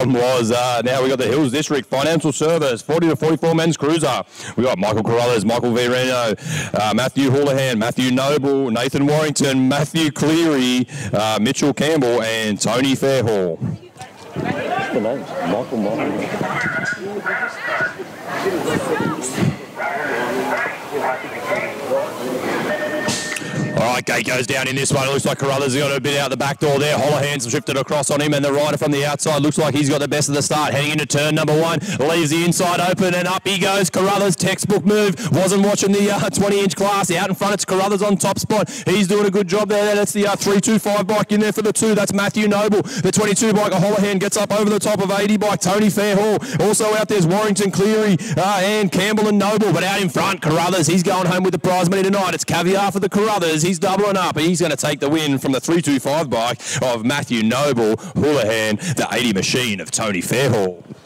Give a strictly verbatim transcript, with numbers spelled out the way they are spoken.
was uh, now we got the Hills District Financial Service, forty to forty-four men's cruiser. We got Michael Carruthers, Michael Vireno, uh, Matthew Houlihan, Matthew Noble, Nathan Warrington, Matthew Cleary, uh, Mitchell Campbell, and Tony Fairhall. What's the name? Michael Michael. All right, gate goes down in this one. It looks like Carruthers has got a bit out the back door there. Holohan's drifted across on him, and the rider from the outside looks like he's got the best of the start. Heading into turn number one, leaves the inside open, and up he goes. Carruthers, textbook move. Wasn't watching the uh, twenty inch class. Out in front, it's Carruthers on top spot. He's doing a good job there. That's the uh, three two five bike in there for the two. That's Matthew Noble. The twenty-two bike of Holohan gets up over the top of eighty bike. Tony Fairhall. Also out there's Warrington, Cleary, uh, and Campbell and Noble. But out in front, Carruthers. He's going home with the prize money tonight. It's Caviar for the Carruthers. He's doubling up. He's going to take the win from the three two five bike of Matthew Noble, Houlihan, the eighty machine of Tony Fairhall.